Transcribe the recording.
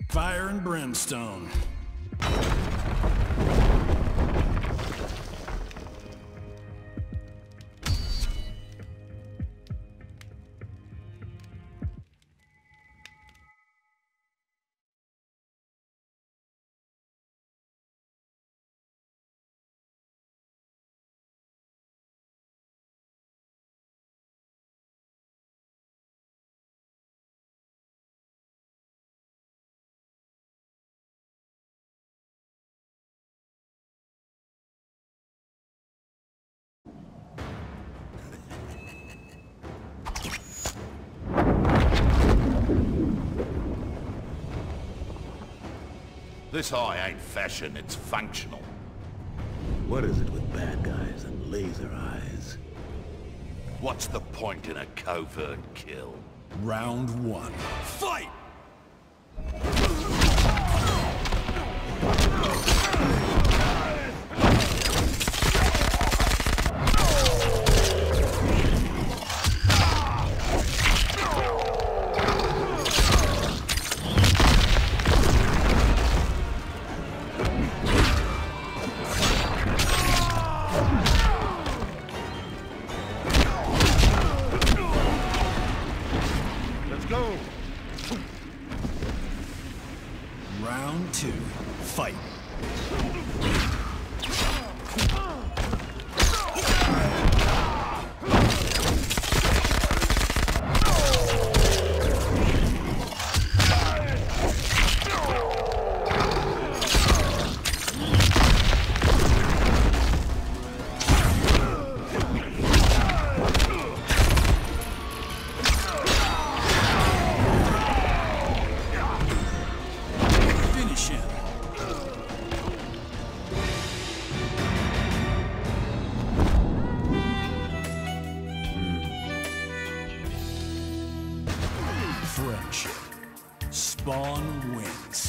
Fire and brimstone. This eye ain't fashion, it's functional. What is it with bad guys and laser eyes? What's the point in a covert kill? Round one. Fight! Go! Round two. Fight. Friendship. Spawn wins.